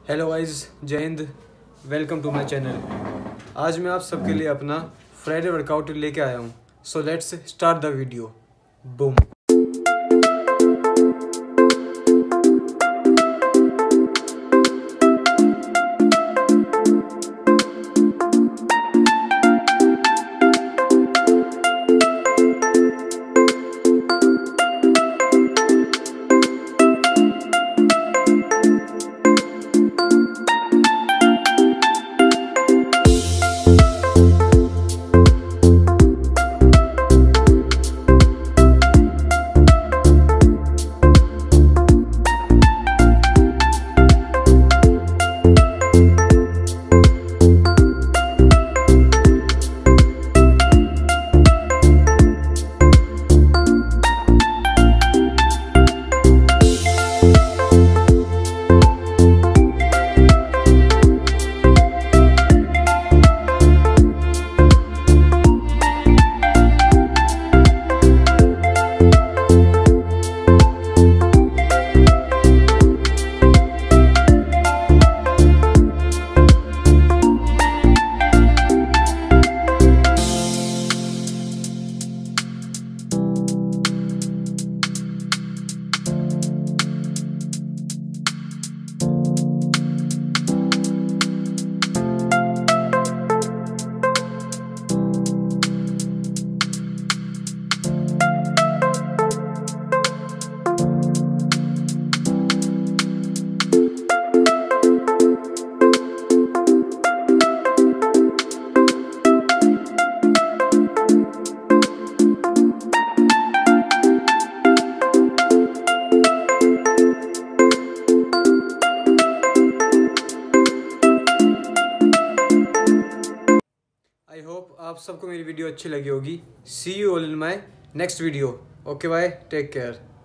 Hello guys, जय हिंद। Welcome to my channel. आज मैं आप सबके लिए अपना फ्राइडे वर्कआउट लेके आया हूँ। So let's start the video. Boom. I hope आप सबको मेरी वीडियो अच्छी लगी होगी। See you all in my next video. Okay bye, take care.